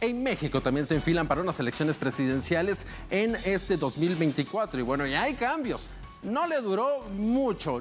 En México también se enfilan para unas elecciones presidenciales en este 2024 y bueno, ya hay cambios. No le duró mucho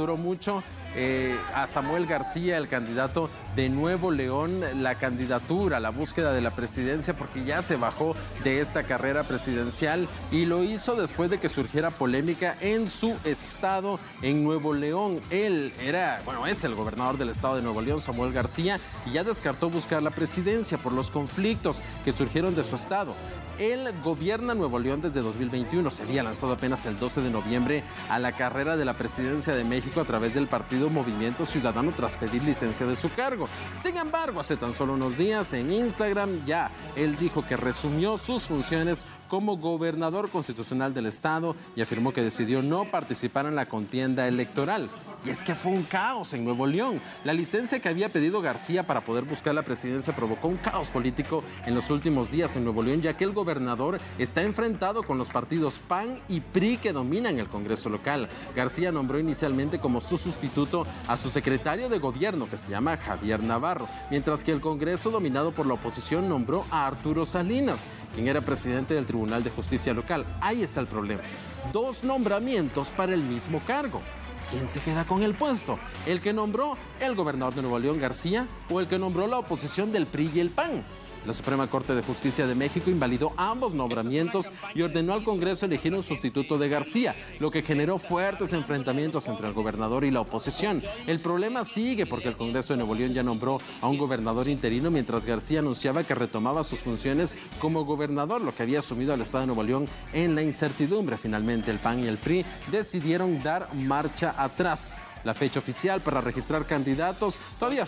a Samuel García, el candidato de Nuevo León, la candidatura, la búsqueda de la presidencia, porque ya se bajó de esta carrera presidencial y lo hizo después de que surgiera polémica en su estado, en Nuevo León. Él es el gobernador del estado de Nuevo León, Samuel García, y ya descartó buscar la presidencia por los conflictos que surgieron de su estado. Él gobierna Nuevo León desde 2021, se había lanzado apenas el 12 de noviembre a la carrera de la presidencia de México a través del partido Movimiento Ciudadano tras pedir licencia de su cargo. Sin embargo, hace tan solo unos días en Instagram ya él dijo que resumió sus funciones como gobernador constitucional del estado y afirmó que decidió no participar en la contienda electoral. Y es que fue un caos en Nuevo León. La licencia que había pedido García para poder buscar la presidencia provocó un caos político en los últimos días en Nuevo León, ya que el gobernador está enfrentado con los partidos PAN y PRI que dominan el Congreso local. García nombró inicialmente como su sustituto a su secretario de gobierno, que se llama Javier Navarro, mientras que el Congreso, dominado por la oposición, nombró a Arturo Salinas, quien era presidente del Tribunal de Justicia local. Ahí está el problema. 2 nombramientos para el mismo cargo. ¿Quién se queda con el puesto? ¿El que nombró el gobernador de Nuevo León, García, o el que nombró la oposición del PRI y el PAN? La Suprema Corte de Justicia de México invalidó ambos nombramientos y ordenó al Congreso elegir un sustituto de García, lo que generó fuertes enfrentamientos entre el gobernador y la oposición. El problema sigue porque el Congreso de Nuevo León ya nombró a un gobernador interino, mientras García anunciaba que retomaba sus funciones como gobernador, lo que había asumido al Estado de Nuevo León en la incertidumbre. Finalmente, el PAN y el PRI decidieron dar marcha atrás. La fecha oficial para registrar candidatos todavía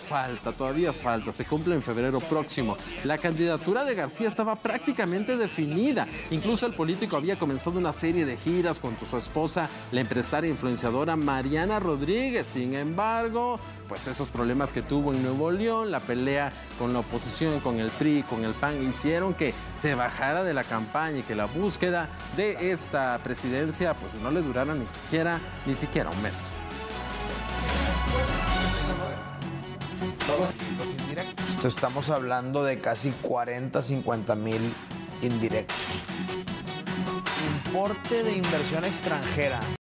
falta, se cumple en febrero próximo. La candidatura de García estaba prácticamente definida. Incluso el político había comenzado una serie de giras con su esposa, la empresaria e influenciadora Mariana Rodríguez. Sin embargo, pues esos problemas que tuvo en Nuevo León, la pelea con la oposición, con el PRI, con el PAN, hicieron que se bajara de la campaña y que la búsqueda de esta presidencia pues no le durara ni siquiera un mes. Estamos hablando de casi 40-50 mil indirectos. Importe de inversión extranjera.